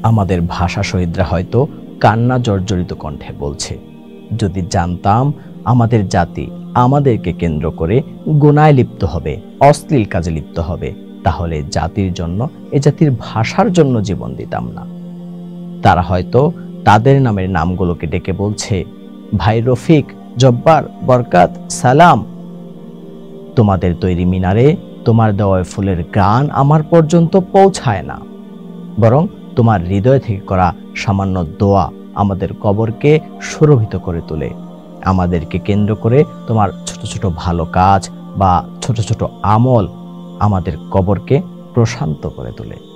আমাদের ভাষা শহীদরা হয়তো কান্না জর্জরিত কণ্ঠে বলছে, যদি জানতাম আমাদের জাতি আমাদেরকে কেন্দ্র করে গুনায় লিপ্ত হবে, অশ্লীল কাজে লিপ্ত হবে, তাহলে জাতির জন্য, এ জাতির ভাষার জন্য জীবন দিতাম না। তারা হয়তো তাদের নামের নামগুলোকে ডেকে বলছে, ভাই রফিক, জব্বার, বরকাত, সালাম। তোমাদের তৈরি মিনারে তোমার দেওয়া ফুলের গান আমার পর্যন্ত পৌঁছায় না, বরং তোমার হৃদয় থেকে করা সামান্য দোয়া আমাদের কবরকে সুরভিত করে তোলে। আমাদেরকে কেন্দ্র করে তোমার ছোট ছোট ভালো কাজ বা ছোট ছোট আমল আমাদের কবরকে প্রশান্ত করে তোলে।